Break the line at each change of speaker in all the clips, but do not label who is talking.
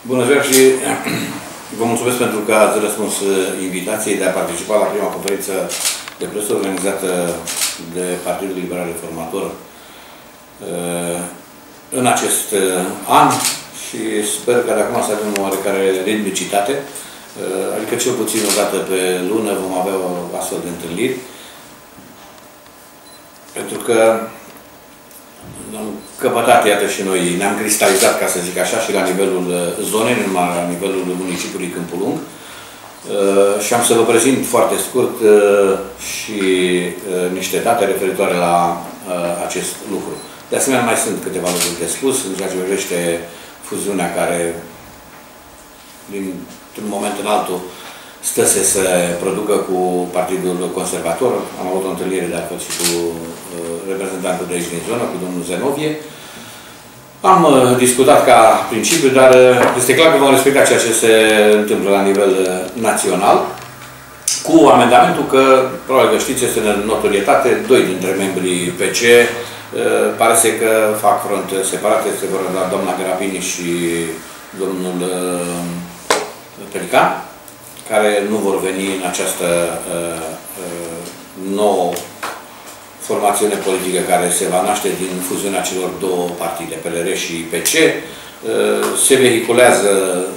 Bună ziua și vă mulțumesc pentru că ați răspuns invitației de a participa la prima conferință de presă organizată de Partidul Liberal Reformator în acest an și sper că de acum să avem o oarecare ritmicitate, adică cel puțin o dată pe lună vom avea o astfel de întâlniri, pentru că am căpătat, iată, și noi ne-am cristalizat, ca să zic așa, și la nivelul zonei, nu numai la nivelul municipiului Câmpul Lung. Și am să vă prezint foarte scurt și niște date referitoare la acest lucru. De asemenea, mai sunt câteva lucruri de spus în ceea ce privește fuziunea care, dintr-un moment în altul, stă să se producă cu Partidul Conservator. Am avut o întâlnire de altfel și cu reprezentantul de aici din zonă, cu domnul Zenovie. Am discutat ca principiu, dar este clar că vom respecta ceea ce se întâmplă la nivel național, cu amendamentul că, probabil că știți, este în notorietate, doi dintre membrii PC pare să că fac front separat, este vorba de doamna Grapini și domnul Pelican, care nu vor veni în această nouă formațiune politică care se va naște din fuziunea celor două partide, PLR și PC. Se vehiculează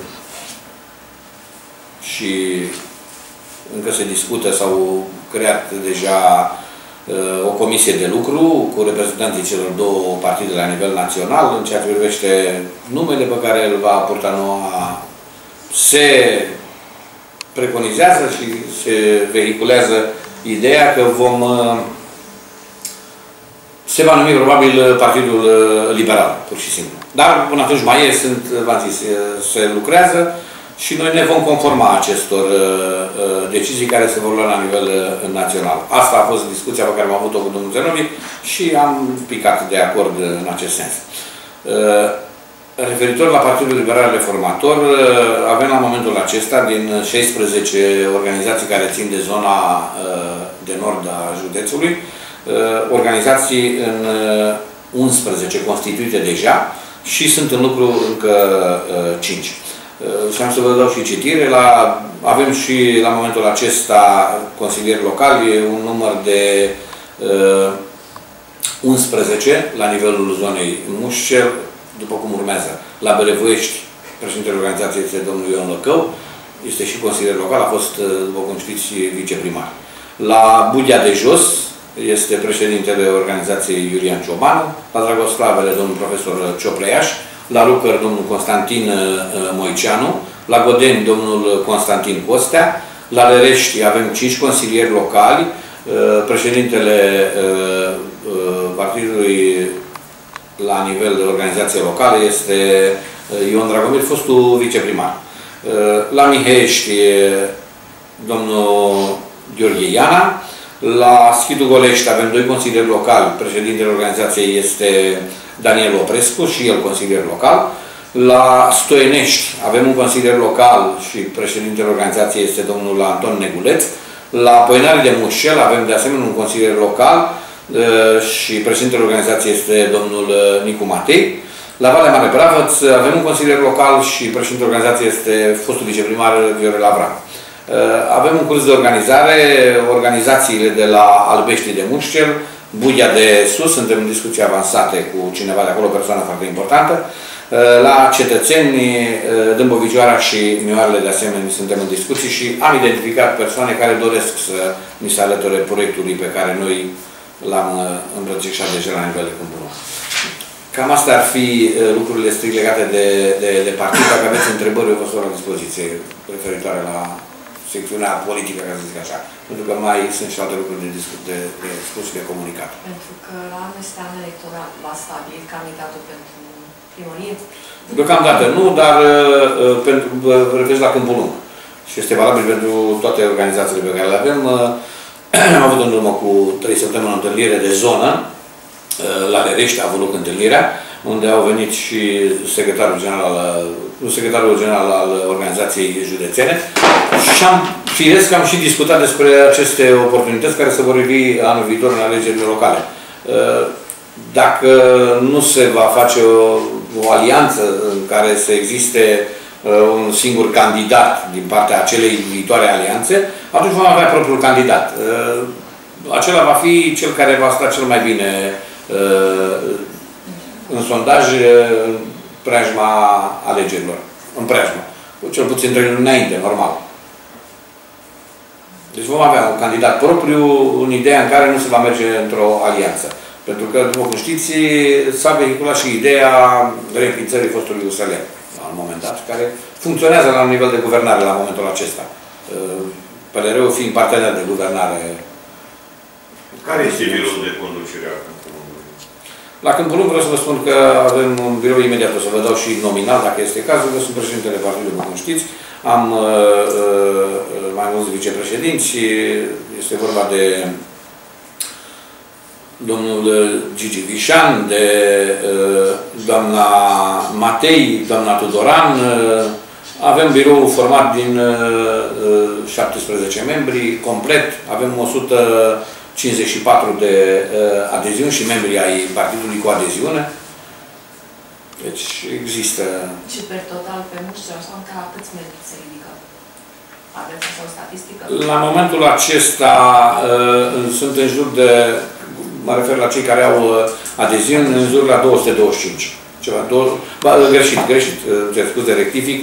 și încă se discută, s-au creat deja o comisie de lucru cu reprezentanții celor două partide la nivel național în ceea ce privește numele pe care îl va purta noua. Se preconizează și se vehiculează ideea că se va numi probabil Partidul Liberal, pur și simplu. Dar până atunci mai v-am zis, se lucrează și noi ne vom conforma acestor decizii care se vor lua la nivel național. Asta a fost discuția pe care am avut-o cu domnul Zenovi și am picat de acord în acest sens. Referitor la Partidul Liberal Reformator, avem la momentul acesta, din 16 organizații care țin de zona de nord a județului, organizații în 11 constituite deja și sunt în lucru încă 5. Și am să vă dau și citire. Avem și la momentul acesta consilieri locali, un număr de 11 la nivelul zonei Mușcel, după cum urmează. La Belevoiești, președintele organizației este domnul Ion Lăcău, este și consilier local, a fost, după cum știți, viceprimar. La Budia de Jos este președintele organizației Iulian Ciobanu, la Dragoslavele domnul profesor Ciopleiaș, la Lucăr domnul Constantin Moiceanu, la Godeni domnul Constantin Costea, la Lerești avem 5 consilieri locali, președintele partidului la nivel de organizație locală este Ion Dragomir, fostul viceprimar. La Mihești domnul Gheorghe Iana. La Schidu Golești avem 2 consilieri locali. Președintele organizației este Daniel Oprescu și el consilier local. La Stoienești avem un consilier local și președintele organizației este domnul Anton Neguleț. La Poenari de Mușel avem de asemenea un consilier local și președintele organizației este domnul Nicu Matei. La Valea Mare Bravăț avem un consilier local și președintele organizației este fostul viceprimar Viorel Avram. Avem un curs de organizare, organizațiile de la Albești de Mușcel, Budia de Sus, suntem în discuții avansate cu cineva de acolo, o persoană foarte importantă. La Cetățeni, Dâmbovicioara și Mioarele, de asemenea, suntem în discuții și am identificat persoane care doresc să ni se alăture proiectului pe care noi l-am îmbrățișat deja la nivel de Câmpul Lung. Cam astea ar fi lucrurile strict legate de partid. Dacă aveți întrebări, eu vă stau la dispoziție referitoare la secțiunea politică, ca să zic așa. Pentru că mai sunt și alte lucruri de spus și de comunicat.
Pentru că la anul este an electoral, va stabili candidatul pentru primărie?
Deocamdată nu, dar referiți la Câmpul Lung. Și este valabil pentru toate organizațiile pe care le avem. Am avut în urmă cu 3 săptămâni o întâlnire de zonă. La Lerești a avut loc întâlnirea, unde au venit și secretarul general al organizației județene și firesc am și discutat despre aceste oportunități care se vor revi anul viitor în alegerile locale. Dacă nu se va face o alianță în care să existe un singur candidat din partea acelei viitoare alianțe, atunci vom avea propriul candidat. Acela va fi cel care va sta cel mai bine în sondaj în preajma alegerilor. În preajma. Cel puțin 3 luni înainte, normal. Deci vom avea un candidat propriu în ideea în care nu se va merge într-o alianță. Pentru că, după cum știți, s-a vehiculat și ideea reînființării fostului USL la un moment dat, care funcționează la un nivel de guvernare la momentul acesta. PLR-ul fiind partener de guvernare.
Care este biroul de conducere a Câmpul?
La Câmpul Lung vreau să vă spun că avem un birou imediat, o să vă dau și nominal, dacă este cazul, că sunt președintele partidului, după cum știți. Am mai mulți vicepreședinți, este vorba de domnul Gigi Vișan, de doamna Matei, doamna Tudoran. Avem birou format din 17 membri, complet. Avem 154 de adeziuni și membri ai partidului cu adeziune. Deci există...
Și pe total, pe muști, așa, ca câți membri se ridică? Aveți așa o statistică?
La momentul acesta sunt în jur de... Mă refer la cei care au adeziuni, în jur la 225. Ceva, greșit, scuze, rectific,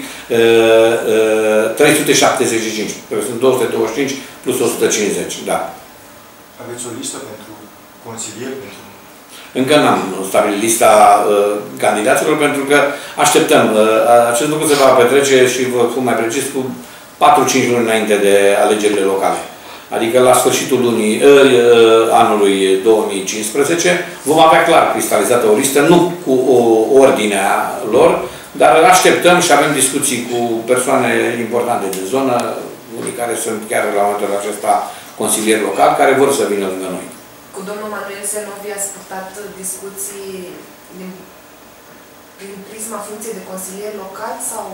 375. Sunt 225 plus 150, da.
Aveți o listă pentru consilieri?
Încă n-am stabilit lista candidaților, pentru că așteptăm. Acest lucru se va petrece și vă spun mai precis cu 4-5 luni înainte de alegerile locale. Adică la sfârșitul anului 2015 vom avea clar cristalizată o listă, nu cu ordinea lor, dar așteptăm și avem discuții cu persoane importante din zonă, unii care sunt chiar la momentul acesta consilieri locali, care vor să vină lângă noi.
Cu domnul Manuel Senovi ați purtat discuții prin prisma funcției de consilier local sau?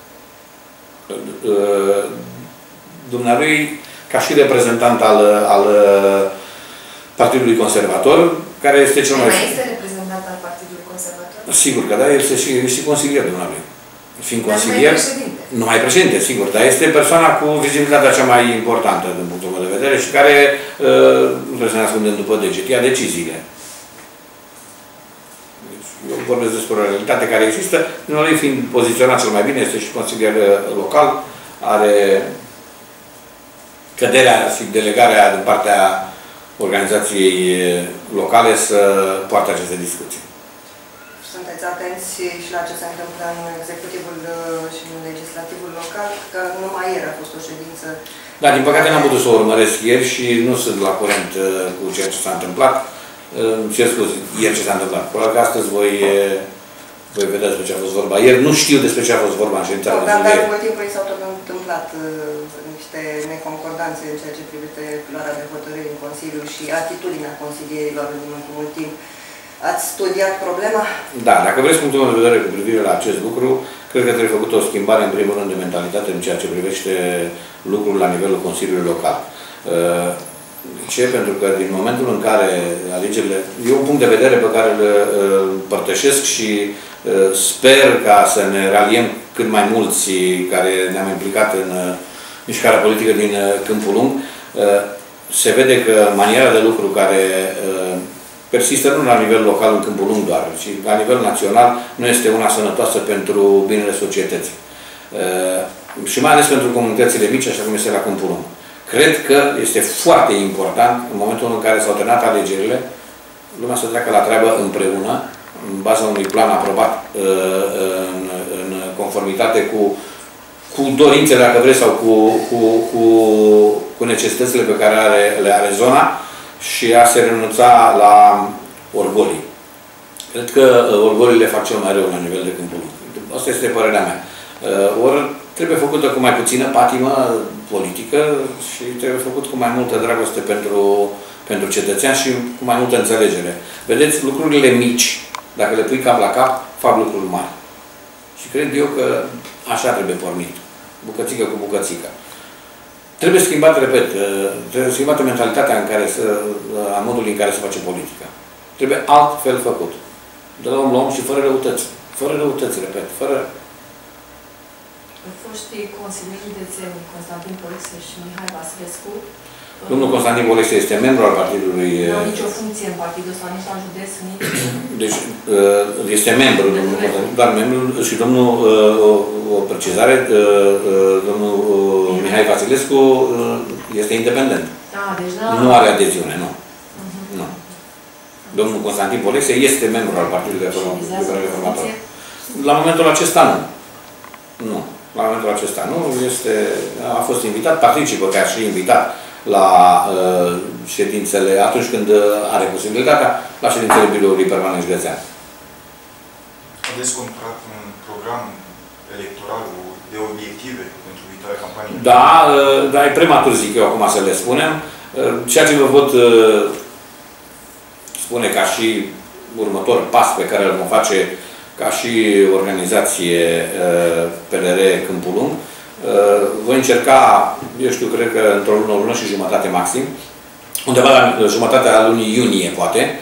Dumnealui, ca și reprezentant al Partidului Conservator, care este cel mai...
Mai este reprezentant al Partidului Conservator?
Sigur că da, este și consilier dumnealui. Fiind consilier,
nu
mai președinte, sigur, dar este persoana cu vizibilitatea cea mai importantă din punctul meu de vedere și care, nu trebuie să ne ascundem după deget, ia deciziile. Deci, eu vorbesc despre o realitate care există, noi fiind poziționat cel mai bine, este și consilier local, are căderea și delegarea din partea organizației locale să poarte aceste discuții.
Sunteți atenți și la ce se întâmplă în executivul și în legislativul local, că numai ieri a fost o ședință.
Da, din păcate n-am putut să o urmăresc ieri și nu sunt la curent cu ceea ce s-a întâmplat. Ce scuze, ieri ce s-a întâmplat. Probabil că astăzi voi vedea despre ce a fost vorba. Ieri nu știu despre ce a fost vorba în ședința de
ieri. Dar mult timp s-au tot întâmplat niște neconcordanțe în ceea ce privește luarea de hotărâri în Consiliu și atitudinea consilierilor în mult timp. Ați studiat problema? Da, dacă vreți punctul meu de vedere cu privire la acest lucru, cred că trebuie făcută o schimbare, în primul rând, de mentalitate în ceea ce privește lucrul la nivelul Consiliului Local. De ce? Pentru că din momentul în care alegerile... E un punct de vedere pe care îl împărtășesc și sper ca să ne raliem cât mai mulți care ne-am implicat în mișcarea politică din Câmpul Lung. Se vede că maniera de lucru care persistă nu la nivel local în Câmpul Lung doar, ci la nivel național nu este una sănătoasă pentru binele societății. Și mai ales pentru comunitățile mici, așa cum este la Câmpul Lung. Cred că este foarte important, în momentul în care s-au terminat alegerile, lumea să treacă la treabă împreună, în baza unui plan aprobat în conformitate cu dorințele, dacă vreți, sau cu necesitățile pe care le are zona, și a se renunța la orgolii. Cred că orgolile fac cel mai rău la nivel de Câmpul Lung. Asta este părerea mea. Ori trebuie făcută cu mai puțină patimă politică și trebuie făcut cu mai multă dragoste pentru cetățean și cu mai multă înțelegere. Vedeți, lucrurile mici, dacă le pui cap la cap, fac lucruri mari. Și cred eu că așa trebuie pornit. Bucățică cu bucățică. Trebuie schimbat, repet, trebuie schimbată mentalitatea a modului în care se face politica. Trebuie altfel făcut. De la om la om și fără răutăți. Fără răutăți, repet. Fără...
foștii consilieri județeni Constantin Polixe și Mihai Vasilescu.
Domnul Constantin Polixe este membru al partidului...
Nu au nicio funcție în partidul ăsta, nici la județ, nici...
Deci este membru, domnul Constantin, doar membru, și domnul, o precizare, domnul Mihai Vasilescu este independent.
Deci
nu are adeziune, nu. Nu. Domnul Constantin Polixe este membru al Partidului Reformator. La momentul acesta nu. Nu. La momentul acesta nu. A fost invitat, participă ca și invitat la ședințele, atunci când are posibilitatea, la ședințele biroului permanent județean.
Aveți contrat un program electoral de obiective pentru viitoarea campanie?
Da, dar e prematur, zic eu, acum să le spunem. Ceea ce vă pot spune ca și următor pas pe care îl vom face ca și organizație PNR Câmpul Lung, voi încerca, eu știu, cred că într-o lună, o lună și jumătate maxim, undeva la jumătatea lunii iunie, poate,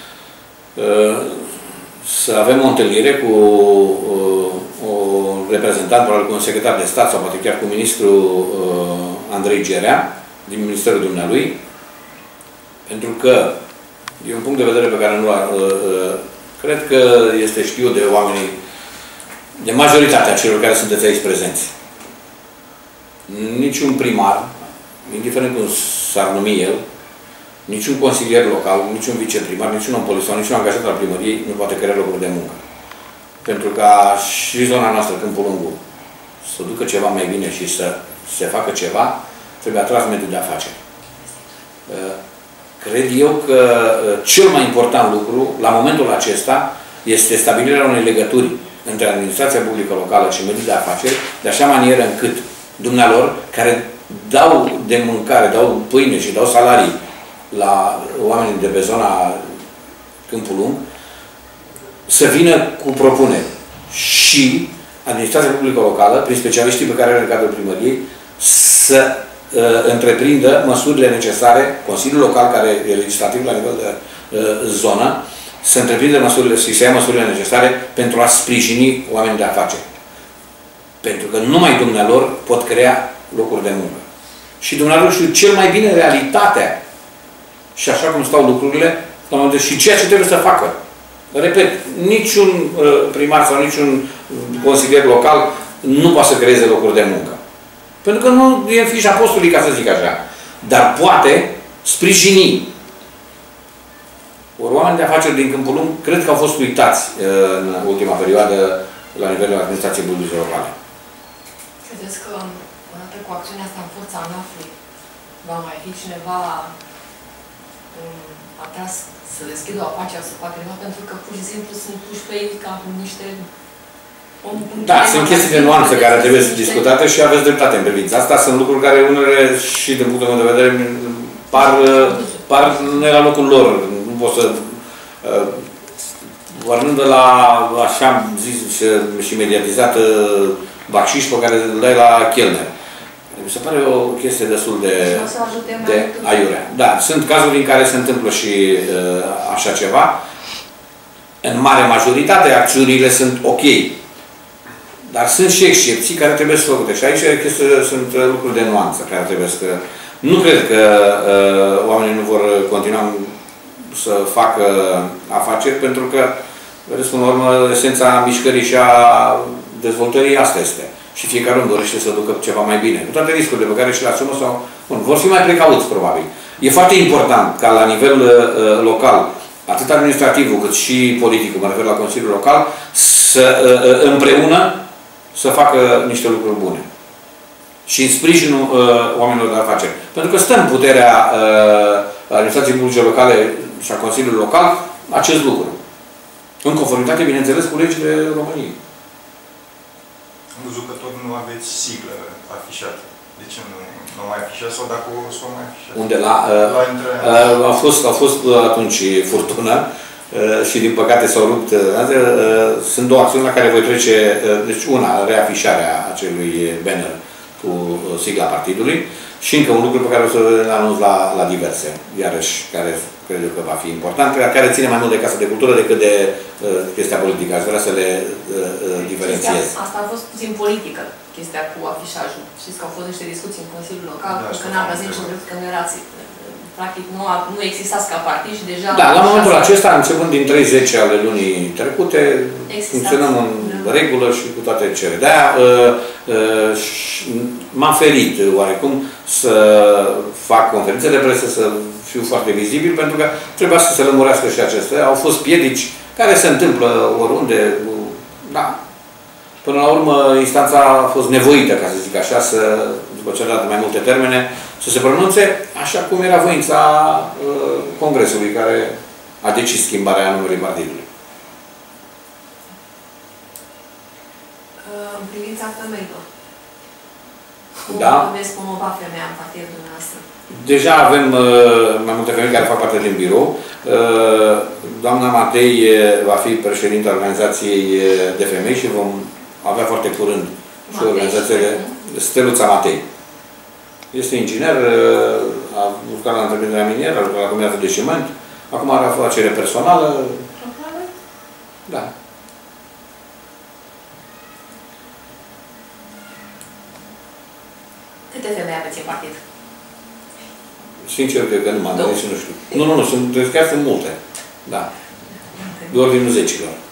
să avem o întâlnire cu un reprezentant, probabil cu un secretar de stat sau poate chiar cu ministrul Andrei Gerea, din Ministerul Dumnealui, pentru că e un punct de vedere pe care nu cred că este știut de oamenii, de majoritatea celor care sunteți aici prezenți. Niciun primar, indiferent cum s-ar numi el, niciun consilier local, niciun viceprimar, niciun om politic sau niciun angajat al primăriei nu poate crea locuri de muncă. Pentru ca și zona noastră, Câmpul Lungu, să ducă ceva mai bine și să se facă ceva, trebuie atras mediul de afaceri. Cred eu că cel mai important lucru, la momentul acesta, este stabilirea unei legături între administrația publică locală și mediul de afaceri, de așa manieră încât dumnealor, care dau de mâncare, dau pâine și dau salarii la oamenii de pe zona Câmpul Lung, să vină cu propuneri. Și administrația publică locală, prin specialiștii pe care are în cadrul primăriei, să întreprindă măsurile necesare, Consiliul Local, care e legislativ la nivel de zonă, să întreprindă măsurile, să ia măsurile necesare pentru a sprijini oamenii de afaceri. Pentru că numai dumnealor pot crea locuri de muncă. Și dumnealor știu cel mai bine realitatea și așa cum stau lucrurile, și ceea ce trebuie să facă. Repet, niciun primar sau niciun consilier local nu poate să creeze locuri de muncă. Pentru că nu e în fișa postului, ca să zic așa. Dar poate sprijini. Ori oameni de afaceri din Câmpul Lung, cred că au fost uitați în ultima perioadă la nivelul administrației publice locale.
Credeți că, odată cu acțiunea asta în forța ANAF-ului, va mai fi cineva atras să deschidă o afacere, să facă ceva, pentru că pur și simplu sunt puși pe ei ca niște...
Da, sunt chestii de nuanță care trebuie să discutate și aveți dreptate în privința asta. Sunt lucruri care unele și din punctul meu de vedere par nu la locul lor. Nu pot să... Vorbind de la, așa zis și mediatizată, bacșiș pe care îl dai la chelner. Mi se pare o chestie destul de aiurea. Da, sunt cazuri în care se întâmplă și așa ceva. În mare majoritate, acțiunile sunt ok. Dar sunt și excepții care trebuie să făcute. Și aici sunt lucruri de nuanță care trebuie să... Nu cred că oamenii nu vor continua să facă afaceri, pentru că, vedeți, până la urmă, esența mișcării și a dezvoltării asta este. Și fiecare om dorește să ducă ceva mai bine. Cu toate riscurile pe care și le asumă sau... Bun, vor fi mai precauți, probabil. E foarte important ca la nivel local, atât administrativul cât și politicul, mă refer la Consiliul Local, să împreună să facă niște lucruri bune. Și în sprijinul oamenilor de afaceri. Pentru că stă în puterea administrației publice locale și a Consiliului Local acest lucru. În conformitate, bineînțeles, cu legile României.
Am văzut că tot nu aveți siglă afișată. De ce nu mai afișați sau dacă o să o mai afișați?
Unde? A fost atunci furtună și din păcate s-au rupt. Sunt două acțiuni la care voi trece. Deci una, reafișarea acelui banner cu sigla partidului Și încă un lucru pe care o să-l anunț la diverse, iarăși, care cred eu că va fi important, care ține mai mult de Casa de Cultură decât de chestia politică. Aș vrea să le diferențiez.
Asta a fost puțin politică, chestia cu afișajul. Știți că au fost niște discuții în Consiliul Local, că n-am văzut nici că nu erați, practic nu existați ca partid și deja...
Da, la momentul acesta, începând din 30 ale lunii trecute, funcționăm în regulă și cu toate cele. De-aia m-am ferit oarecum să fac conferințe de presă, să fiu foarte vizibil, pentru că trebuia să se lămurească și acestea. Au fost piedici care se întâmplă oriunde. Da. Până la urmă, instanța a fost nevoită, ca să zic așa, după ce a dat mai multe termene, să se pronunțe așa cum era voința Congresului, care a decis schimbarea numelui partidului.
În privința femeilor.
Da.
Cum veți promova femeia în partidul dumneavoastră?
Deja avem mai multe femei care fac parte din birou. Doamna Matei va fi președinta organizației de femei și vom avea foarte curând și organizațiile Steluța Matei. Este inginer, a lucrat la întreprinderea minieră, a lucrat la combinatul de ciment, acum are afacere personală. Da.
Câte femei aveți în partid?
Sincer, cred că nu m-am gândit și nu știu. Nu, chiar sunt multe. Da. De ordinul zecilor.